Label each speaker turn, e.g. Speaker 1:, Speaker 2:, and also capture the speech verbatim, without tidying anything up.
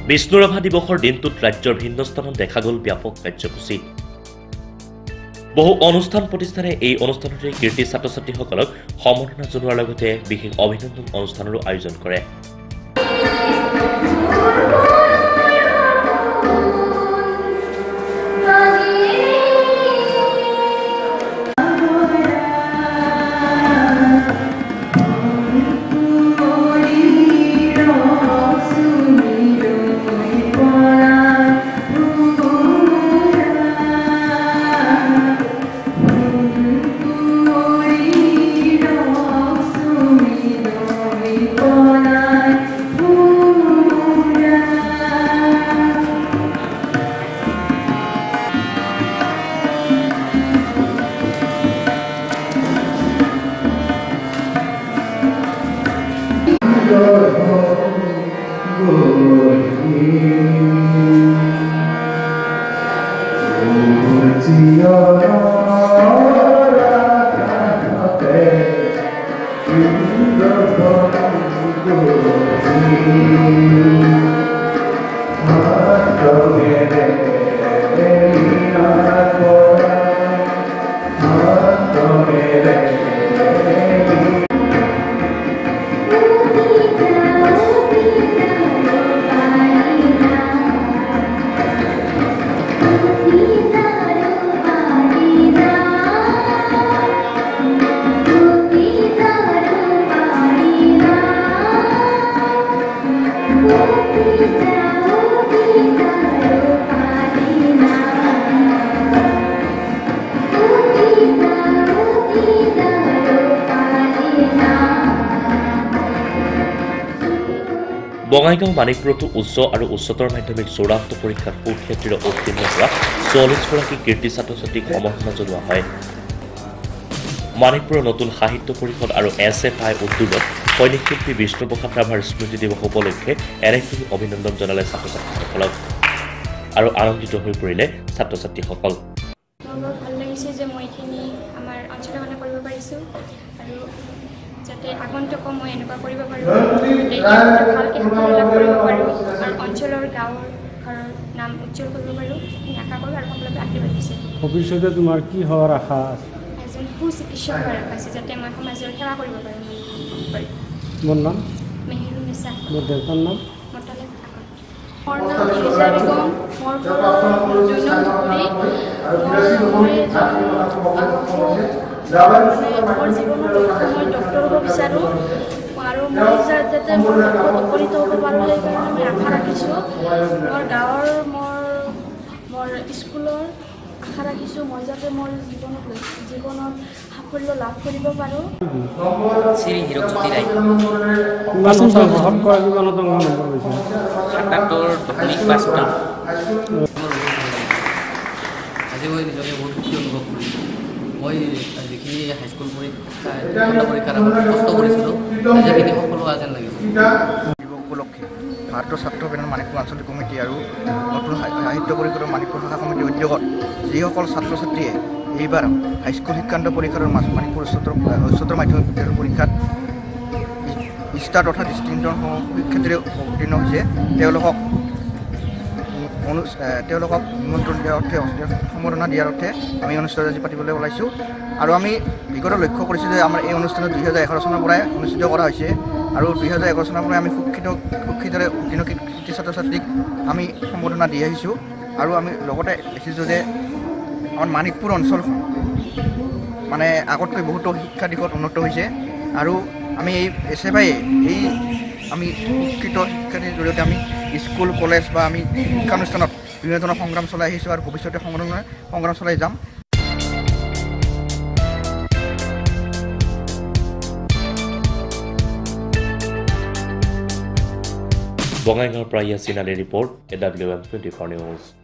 Speaker 1: বিষ্ণুৰাভা দিৱসৰ দিনটোত ৰাজ্যৰ ভিন্ন স্থানত দেখা গ'ল ব্যাপক কাৰ্যসূচী। বহু অনুষ্ঠান প্ৰতিষ্ঠানে এই অনুষ্ঠানতে কীৰ্তি ছাত্ৰ ছাত্ৰীসকলক সম্বৰ্ধনা জনোৱাৰ লগতে বিশেষ অভিনন্দন অনুষ্ঠানৰো আয়োজন কৰে। বঙাইগাঁও মানিকপুৰতো উচ্চ আৰু উচ্চতৰ মাধ্যমিক চূড়ান্ত পৰীক্ষাত সুখ্যাতিৰে উত্তীৰ্ণ হোৱা চল্লিছ গৰাকী কীৰ্তি ছাত্ৰ ছাত্ৰীক সম্বৰ্ধনা জনোৱা হয়। মানিকপুৰৰ নতুন সাহিত্য পৰিষদ আৰু এছ এফ আই উদ্যোগত সৈনিক শিল্পী বিষ্ণুপ্ৰসাদ ৰাভাৰ স্মৃতি দিৱস উপলক্ষে এনেকৈ অভিনন্দন জনালে ছাত্ৰ ছাত্ৰীসকলক আৰু আনন্দিত হৈ পৰিলে ছাত্ৰ ছাত্ৰীসকল।
Speaker 2: ভাল লাগিছে যে মই এইখিনি আমাৰ অঞ্চলখনে কৰিব পাৰিছোঁ আৰু যাতে আগন্তুক মই এনেকুৱা কৰিব পাৰোঁ, ভালকৈ সফলতা লাভ কৰিব পাৰোঁ আৰু অঞ্চলৰ গাঁৱৰ ঘৰৰ নাম উজ্জ্বল কৰিব পাৰোঁ, সেইখিনি আশা কৰোঁ আৰু সকলোকে আশীৰ্বাদ দিছোঁ।
Speaker 3: ভৱিষ্যতে তোমাৰ কি হোৱাৰ আশা আছে?
Speaker 2: এজন সুচিকিৎসক হোৱাৰ আশা আছে, যাতে মই সমাজৰ সেৱা কৰিব পাৰোঁ।
Speaker 3: মোৰ নাম
Speaker 2: মেহেৰু নিচা।
Speaker 3: মোৰ দেউতাৰ নাম
Speaker 2: মতালে থাকক। মোৰ নাম ফিৰোজা বেগম। মোৰ ঘৰ জৈনমপুৰী। মই এজন মোৰ জীৱনৰ লক্ষ্য মই ডক্টৰ হ'ব বিচাৰোঁ আৰু মই যাতে মোৰ লক্ষ্যত উপনীত হ'ব পাৰোঁ, সেইকাৰণে মই আশা ৰাখিছোঁ। মোৰ গাঁৱৰ মোৰ মোৰ স্কুলৰ আশা ৰাখিছোঁ মই যাতে মোৰ জীৱনত জীৱনত সাফল্য লাভ কৰিব পাৰোঁ।
Speaker 4: শ্ৰী হীৰকজ্যোতি ৰায়। সাতাত্তৰ দশমিক পাঁচ শতাংশ। আজি মই নিজকে বহুত সুখী অনুভৱ কৰিছোঁ। মই যিখিনি হাইস্কুল পৰীক্ষা পৰীক্ষাত কষ্ট কৰিছিলোঁ সেইখিনি সফল হোৱা যেন লাগিছে।
Speaker 5: দিৱস উপলক্ষে ভাৰতীয় ছাত্ৰ পেনেল মানিকপুৰ আঞ্চলিক কমিটি আৰু নতুন সাহিত্য পৰিষদৰ মানিকপুৰ শাখা সমিতিৰ উদ্যোগত যিসকল ছাত্ৰ ছাত্ৰীয়ে এইবাৰ হাইস্কুল শিক্ষান্ত পৰীক্ষাৰ মানিকপুৰ উচ্চতৰ উচ্চতৰ মাধ্যমিক বিদ্যালয়ৰ পৰীক্ষাত ষ্টাৰ তথা ডিষ্টিংশ্যন সুখ্যাতিৰে উত্তীৰ্ণ হৈছে তেওঁলোকক তেওঁলোকক নিমন্ত্ৰণ দিয়াৰ অৰ্থে সম্বৰ্ধনা দিয়াৰ অৰ্থে আমি অনুষ্ঠান আজি পাতিবলৈ ওলাইছোঁ আৰু আমি বিগত লক্ষ্য কৰিছোঁ যে আমাৰ এই অনুষ্ঠানত দুই হাজাৰ এঘাৰ চনৰ পৰাই অনুষ্ঠিত কৰা হৈছে আৰু দুই হাজাৰ এঘাৰ চনৰ পৰাই আমি সুশিক্ষিত সুশিক্ষিতৰে উত্তীৰ্ণ কীৰ্তি ছাত্ৰ ছাত্ৰীক আমি সম্বৰ্ধনা দি আহিছোঁ আৰু আমি লগতে দেখিছোঁ যে আমাৰ মানিকপুৰ অঞ্চলখন মানে আগতকৈ বহুতো শিক্ষা দিশত উন্নত হৈছে আৰু আমি এই এছ এফ আই এই আমি শিক্ষিত শিক্ষাৰ্থীৰ জৰিয়তে আমি স্কুল কলেজ বা আমি শিক্ষানুষ্ঠানত বিভিন্ন ধৰণৰ সংগ্ৰাম চলাই আহিছোঁ আৰু ভৱিষ্যতে সংগ্ৰাম সংগ্ৰাম চলাই যাম।
Speaker 1: বঙাইগাঁৱৰ পৰা ইয়াছিন আলীৰ report A W M twenty four news.